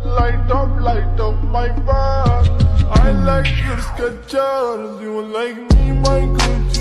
light up my path. I like your Skechers, you like me, my Gucci.